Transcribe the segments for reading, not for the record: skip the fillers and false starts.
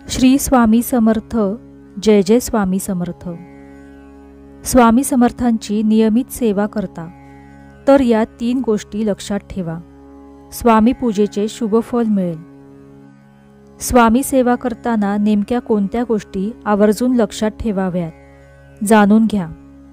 श्री स्वामी समर्थ। जय जय स्वामी समर्थ। स्वामी समर्थांची नियमित सेवा करता तर या 3 गोष्टी लक्षात ठेवा, स्वामी पूजेचे शुभ फल मिळेल। स्वामी सेवा करताना नेमक्या कोणत्या गोष्टी आवर्जून लक्षात ठेवाव्यात जाणून घ्या।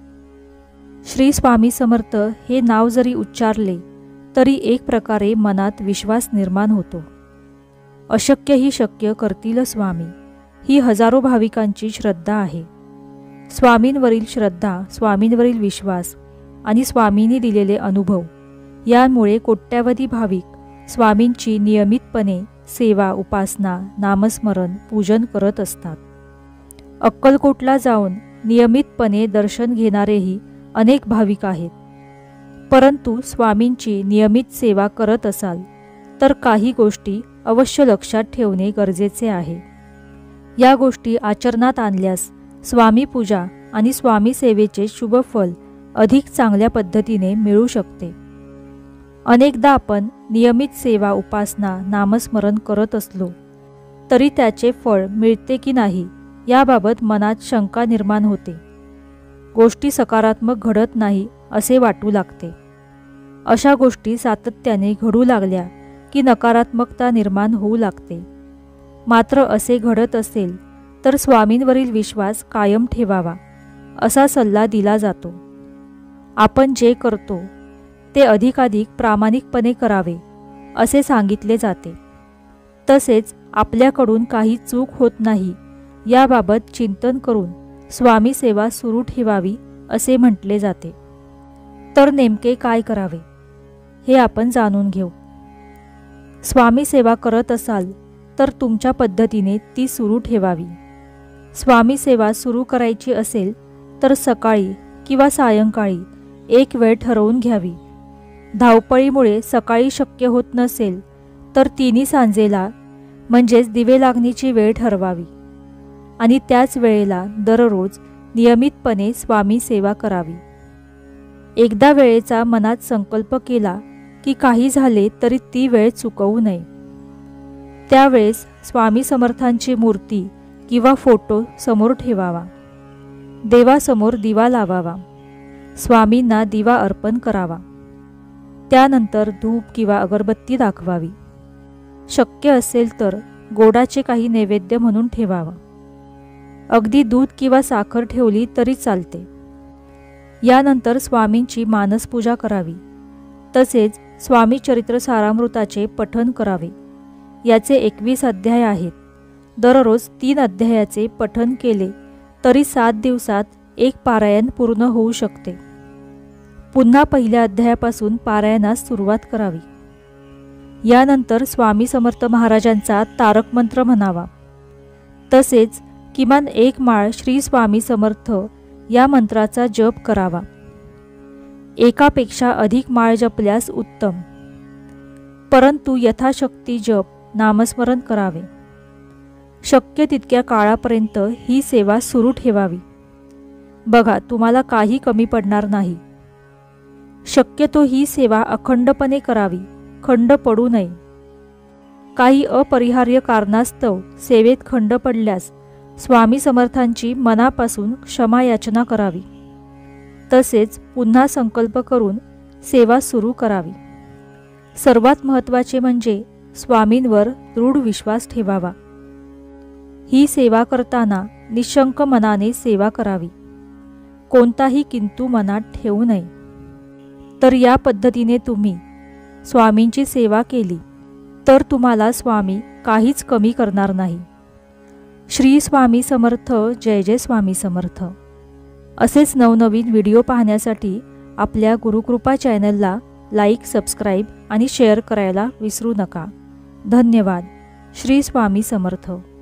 श्री स्वामी समर्थ हे नाव जरी उच्चारले तरी एक प्रकारे मनात विश्वास निर्माण होतो। अशक्य ही शक्य करतील स्वामी, ही हजारो भाविकांची श्रद्धा आहे। स्वामींवरील श्रद्धा, स्वामींवरील विश्वास आणि स्वामींनी दिलेले अनुभव यामुळे कोट्यावधी भाविक स्वामींची नियमितपणे सेवा, उपासना, नामस्मरण, पूजन करत असतात। अक्कलकोटला जाऊन नियमितपणे दर्शन घेणारेही अनेक भाविक आहेत। परंतु स्वामींची नियमित सेवा करत असाल तर काही गोष्टी अवश्य लक्षात ठेवणे गरजेचे आहे। या गोष्टी आचरणात आणल्यास स्वामी पूजा आणि स्वामी सेवेचे शुभ फल अधिक चांगल्या पद्धतीने मिळू शकते। अनेकदा आपण नियमित सेवा, उपासना, नामस्मरण करत असलो तरी त्याचे फळ मिळते की नाही याबाबत मनात शंका निर्माण होते। गोष्टी सकारात्मक घडत नाही असे वाटू लागते। अशा गोष्टी सातत्याने घडू लागल्या की नकारात्मकता निर्माण होऊ लागते। मात्र असे घडत असेल तर स्वामींवरील विश्वास कायम ठेवावा असा सल्ला दिला जातो। आपण जे करतो ते अधिकाधिक प्रामाणिकपणे करावे असे सांगितले जाते। तसेच आपल्याकडून काही चूक होत नाही याबाबत चिंतन करून स्वामी सेवा सुरू ठेवावी असे म्हटले जाते। तर नेमके काय करावे हे आपण जाणून घेऊ। स्वामी सेवा करत असाल तर तुमच्या पद्धतीने ती सुरू ठेवावी। स्वामी सेवा सुरू करायची असेल तर सकाळी किंवा सायंकाळी एक वेळ ठरवून घ्यावी। धावपळीमुळे सकाळी शक्य होत नसेल तर तिन्ही सांजेला म्हणजेच दिवे लागणीची वेळ ठरवावी आणि त्याच वेळेला दररोज नियमितपणे स्वामी सेवा करावी। एकदा वेळेचा मनात संकल्प केला की काही झाले तरी ती वेळ चुकवू नये। त्यावेळेस स्वामी समर्थांची मूर्ती किंवा फोटो समोर ठेवावा। देवासमोर दिवा लावावा। स्वामींना दिवा अर्पण करावा। त्यानंतर धूप किंवा अगरबत्ती दाखवावी। शक्य असेल तर गोडाचे काही नैवेद्य म्हणून ठेवावा। अगदी दूध किंवा साखर ठेवली तरी चालते। यानंतर स्वामींची मानसपूजा करावी। तसेच स्वामी चरित्र सारामृताचे पठण करावे। याचे 21 अध्याय आहेत। दररोज 3 अध्यायाचे पठण केले तरी 7 दिवसात एक पारायण पूर्ण होऊ शकते। पुन्हा पहिल्या अध्यायापासून पारायणास सुरुवात करावी। यानंतर स्वामी समर्थ महाराजांचा तारक मंत्र म्हणावा। तसेच किमान 1 माळ श्री स्वामी समर्थ या मंत्राचा जप करावा। एकापेक्षा अधिक माळ जपल्यास उत्तम, परंतु यथाशक्ती जप, नामस्मरण करावे। शक्य तितक्या काळापर्यंत ही सेवा सुरू ठेवावी। बघा, तुम्हाला काही कमी पडणार नाही। शक्यतो ही सेवा अखंडपणे करावी, खंड पडू नये। काही अपरिहार्य कारणास्तव सेवेत खंड पडल्यास स्वामी समर्थांची मनापासून क्षमा याचना करावी। तसेच पुन्हा संकल्प करून सेवा सुरू करावी। सर्वात महत्त्वाचे म्हणजे स्वामींवर दृढ विश्वास ठेवावा। ही सेवा करताना निशंक मनाने सेवा करावी, कोणताही किंतु मनात ठेवू नये। तर या पद्धतीने तुम्ही स्वामींची सेवा केली तर तुम्हाला स्वामी काहीच कमी करणार नाही। श्री स्वामी समर्थ। जय जय स्वामी समर्थ। असेच नवनवीन व्हिडिओ पाहण्यासाठी आपल्या गुरुकृपा चॅनलला लाईक, सबस्क्राईब आणि शेअर करायला विसरू नका। धन्यवाद। श्री स्वामी समर्थ।